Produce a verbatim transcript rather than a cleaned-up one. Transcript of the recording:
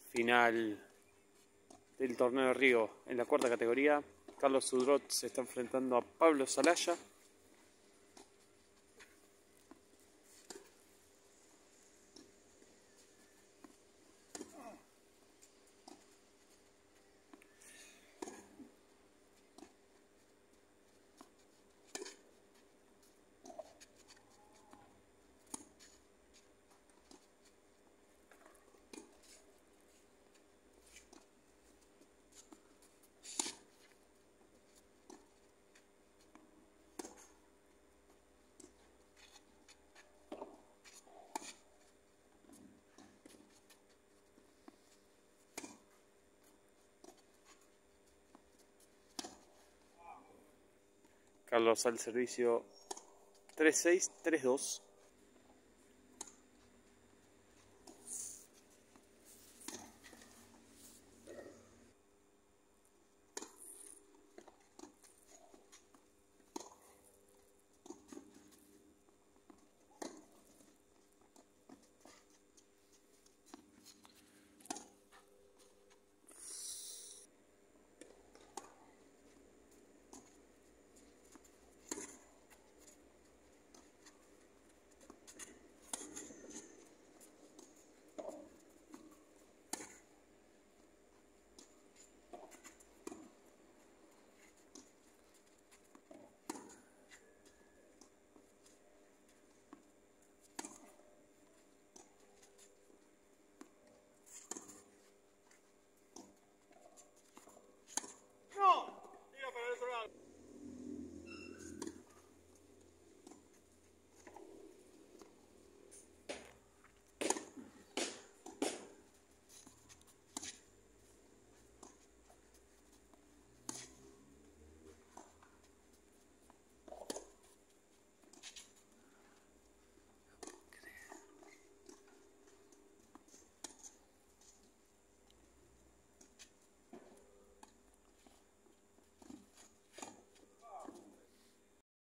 final del torneo de Río en la cuarta categoría. Carlos Sudrot se está enfrentando a Pablo Salaya. Carlos al servicio tres seis, tres dos.